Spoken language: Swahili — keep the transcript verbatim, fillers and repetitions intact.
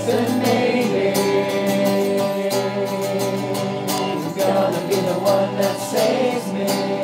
and maybe you're gonna be the one that saves me.